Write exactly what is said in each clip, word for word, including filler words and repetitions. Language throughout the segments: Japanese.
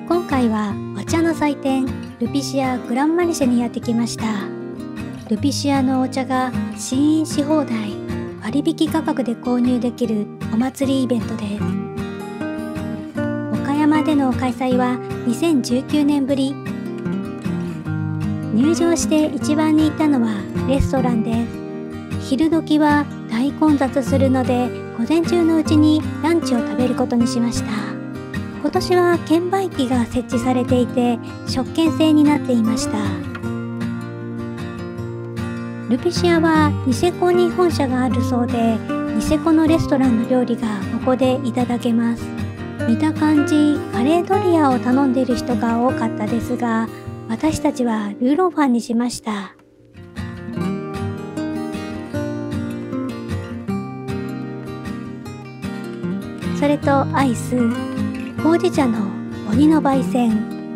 今回はお茶の祭典ルピシアグランマルシェにやってきました。ルピシアのお茶が試飲し放題、割引価格で購入できるお祭りイベントです。岡山での開催はにせんじゅうきゅうねんぶり。入場して一番に行ったのはレストランです。昼時は大混雑するので、午前中のうちにランチを食べることにしました。今年は券売機が設置されていて、食券制になっていました。ルピシアはニセコに本社があるそうで、ニセコのレストランの料理がここでいただけます。見た感じ、カレードリアを頼んでいる人が多かったですが、私たちはルーローファンにしました。それとアイス、ほうじ茶の鬼の焙煎。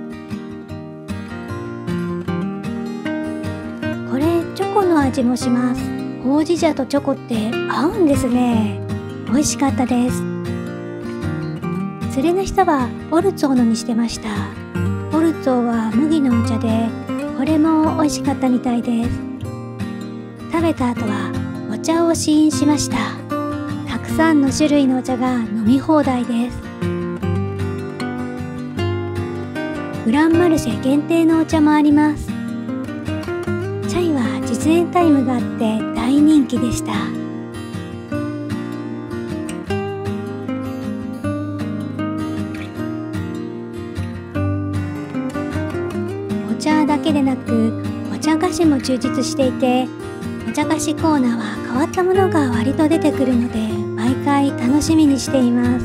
これチョコの味もします。ほうじ茶とチョコって合うんですね。美味しかったです。連れの人はオルツォーノにしてました。オルツォーは麦のお茶で、これも美味しかったみたいです。食べた後はお茶を試飲しました。たくさんの種類のお茶が飲み放題です。グランマルシェ限定のお茶もあります。チャイは実演タイムがあって大人気でした。お茶だけでなくお茶菓子も充実していて、お茶菓子コーナーは変わったものが割と出てくるので、毎回楽しみにしています。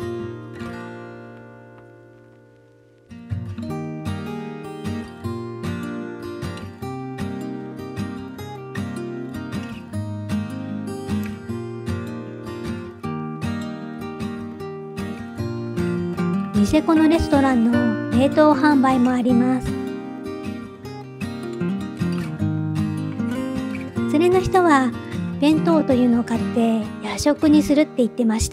ニセコのレストランの冷凍販売もあります。連れの人は弁当というのを買って夜食にするって言ってました。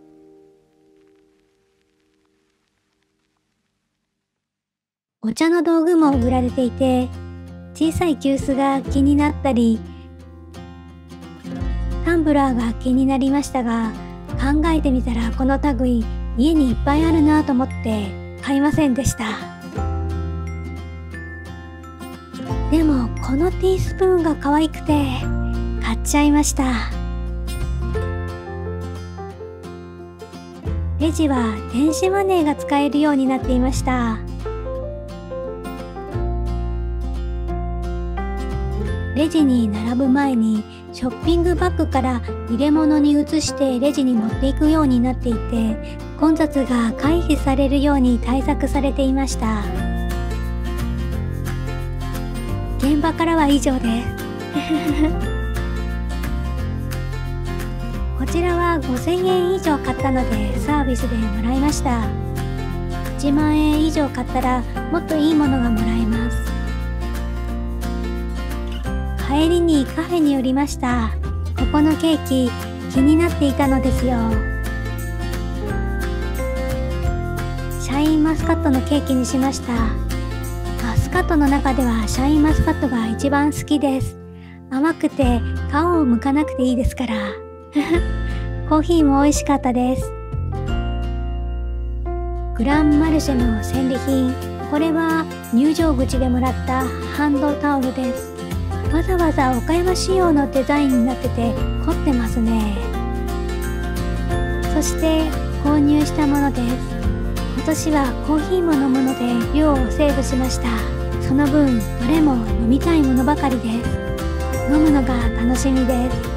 お茶の道具も売られていて、小さい急須が気になったり、タンブラーが気になりましたが、考えてみたらこの類家にいっぱいあるなと思って買いませんでした。でもこのティースプーンが可愛くて買っちゃいました。レジは電子マネーが使えるようになっていました。レジに並ぶ前にショッピングバッグから入れ物に移してレジに持っていくようになっていて、混雑が回避されるように対策されていました。現場からは以上です。こちらはごせんえん以上買ったのでサービスでもらいました。いちまんえん以上買ったらもっといいものがもらえます。帰りにカフェに寄りました。ここのケーキ気になっていたのですよ。シャインマスカットのケーキにしました。マスカットの中ではシャインマスカットが一番好きです。甘くて皮を剥かなくていいですから。コーヒーも美味しかったです。グランマルシェの戦利品、これは入場口でもらったハンドタオルです。わざわざ岡山仕様のデザインになってて凝ってますね。そして購入したものです。今年はコーヒーも飲むので量をセーブしました。その分どれも飲みたいものばかりです。飲むのが楽しみです。